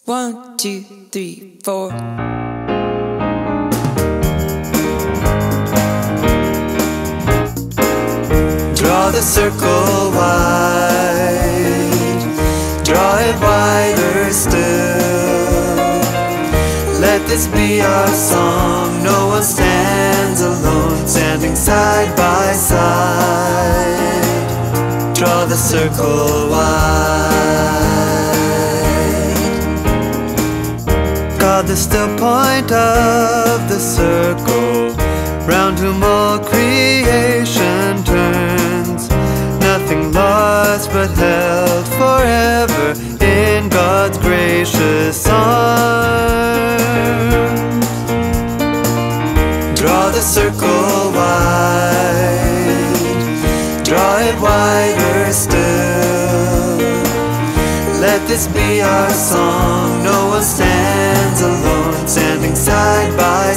1, 2, 3, 4. Draw the circle wide, draw it wider still. Let this be our song, no one stands alone, standing side by side. Draw the circle wide. God, the still point of the circle, round whom all creation turns. Nothing lost but held forever in God's gracious arms. Draw the circle wide, draw it wider still. Let this be our song, no one stands alone, standing side by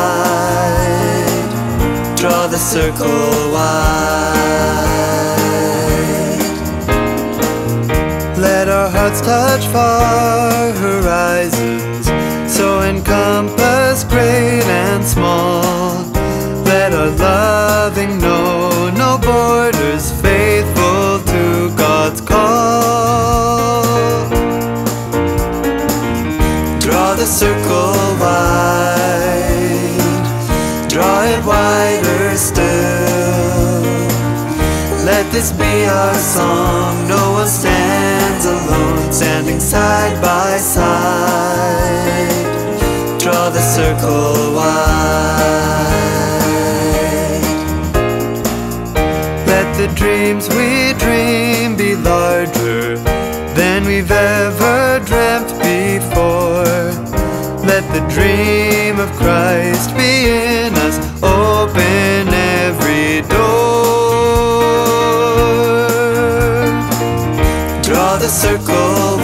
side. Draw the circle wide. Let our hearts touch far horizons, so encompass great and small. Let our loving know no borders, faithful to God's call. Draw the circle wide, draw it wider still. Let this be our song, no one stands alone, standing side by side. Draw the circle wide. Let the dreams we dream be larger than we've ever dreamt before. Let the dream of Christ be in us, open every door. Draw the circle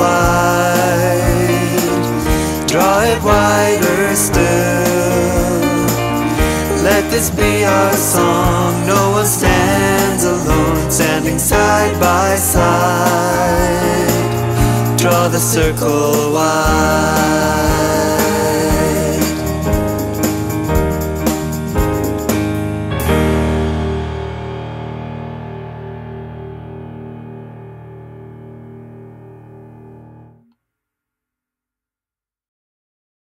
wide, draw it wider still. Let this be our song, no one stands alone, standing side by side. Draw the circle wide.